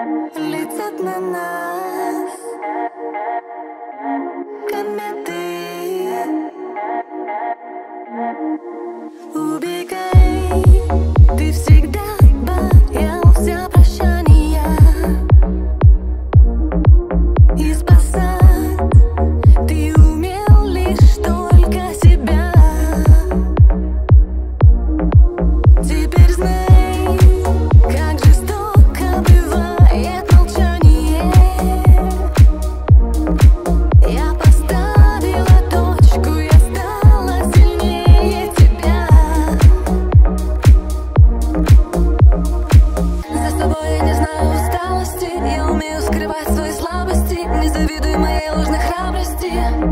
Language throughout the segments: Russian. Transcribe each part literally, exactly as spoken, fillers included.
Летят на нас кометы. Убегай, ты всегда боялся прощания. И спасать ты умел лишь только себя. Теперь знай, как жестоко бывает молчание. Я поставила точку, я стала сильнее тебя. За собой я не знаю усталости, я умею скрывать свои слабости. Не завидуй моей ложной храбрости.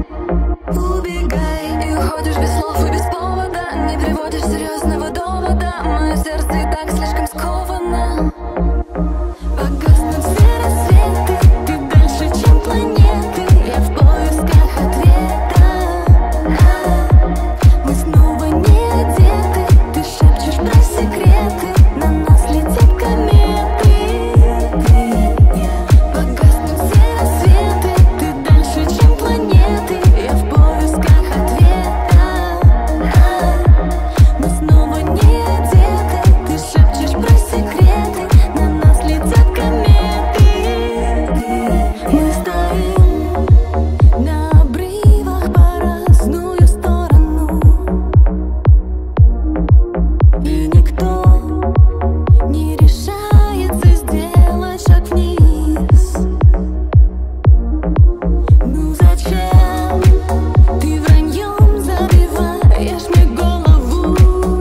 Убегай и уходишь без слов и без повода. Не приводишь серьезного довода. Мое сердце и так слишком сковано. Погаснут все рассветы, ты дальше, чем планеты. Я в поисках ответа. Мы снова не одеты. Ты шепчешь про секреты. На нас летят кометы. Погаснут все рассветы, ты дальше, чем планеты. Я в поисках ответа. Мы снова не одеты. Ты шепчешь про секреты. На нас летят кометы. Мы стоим на обрывах по разную сторону. И никто не решается сделать шаг вниз. Ну зачем ты враньем забиваешь мне голову?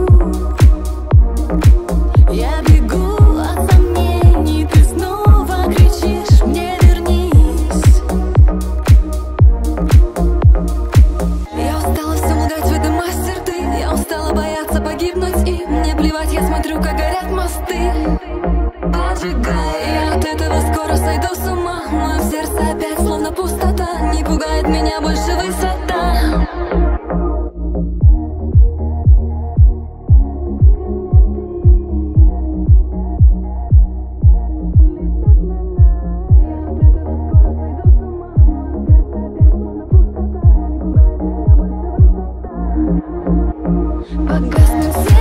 Я бегу от сомнений, ты снова кричишь мне: вернись. Я устала все лгать, в этом мастер ты. Я устала бояться погибнуть, и мне плевать, я смотрю, как горят мосты. Поджигай, я от этого скоро сойду с ума. Мое сердце опять словно пустота. Не пугает меня больше высота. Погаснут все